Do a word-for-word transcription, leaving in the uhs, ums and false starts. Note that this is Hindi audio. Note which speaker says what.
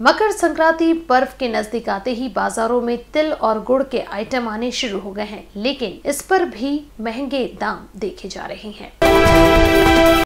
Speaker 1: मकर संक्रांति पर्व के नजदीक आते ही बाजारों में तिल और गुड़ के आइटम आने शुरू हो गए हैं, लेकिन इस पर भी महंगे दाम देखे जा रहे हैं।